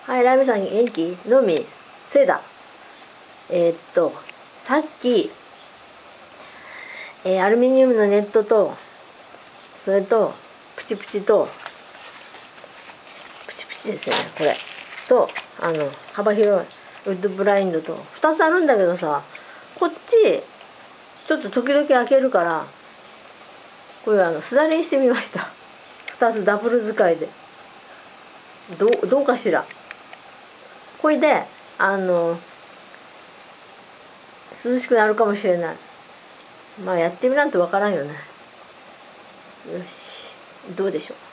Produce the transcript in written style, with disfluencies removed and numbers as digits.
はい、ライブさん元気？のみせいだ。さっき、アルミニウムのネットと、それと、プチプチですね、これ。と、幅広いウッドブラインドと、2つあるんだけどさ、こっち、ちょっと時々開けるから、これすだれにしてみました。2つダブル使いで。どうかしら。これで、涼しくなるかもしれない。まあやってみないとわからんよね。よし、どうでしょう。